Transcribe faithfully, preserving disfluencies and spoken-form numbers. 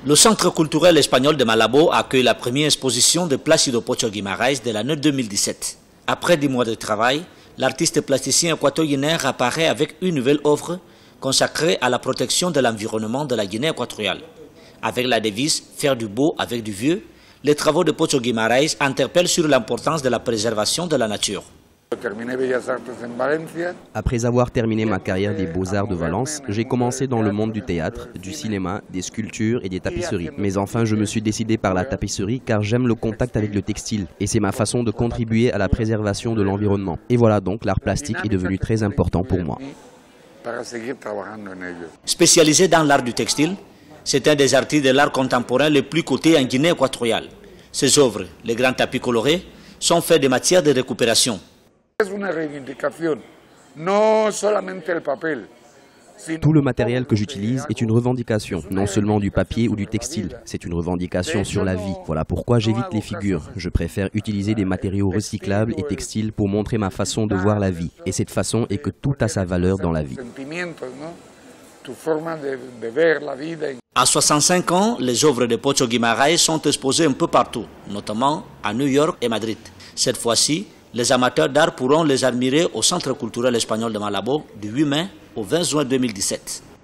Le Centre culturel espagnol de Malabo accueille la première exposition de Plácido Pocho Guimarães de l'année deux mille dix-sept. Après dix mois de travail, l'artiste plasticien équato-guinéen apparaît avec une nouvelle œuvre consacrée à la protection de l'environnement de la Guinée équatoriale. Avec la devise « Faire du beau avec du vieux », les travaux de Pocho Guimarães interpellent sur l'importance de la préservation de la nature. Après avoir terminé ma carrière des Beaux-Arts de Valence, j'ai commencé dans le monde du théâtre, du cinéma, des sculptures et des tapisseries. Mais enfin, je me suis décidé par la tapisserie car j'aime le contact avec le textile et c'est ma façon de contribuer à la préservation de l'environnement. Et voilà donc, l'art plastique est devenu très important pour moi. Spécialisé dans l'art du textile, c'est un des artistes de l'art contemporain les plus cotés en Guinée équatoriale. Ses œuvres, les grands tapis colorés, sont faits de matières de récupération. Tout le matériel que j'utilise est une revendication, non seulement du papier ou du textile, c'est une revendication sur la vie. Voilà pourquoi j'évite les figures. Je préfère utiliser des matériaux recyclables et textiles pour montrer ma façon de voir la vie. Et cette façon est que tout a sa valeur dans la vie. À soixante-cinq ans, les œuvres de Pocho Guimarães sont exposées un peu partout, notamment à New York et Madrid. Cette fois-ci, les amateurs d'art pourront les admirer au Centre culturel espagnol de Malabo du huit mai au vingt juin deux mille dix-sept.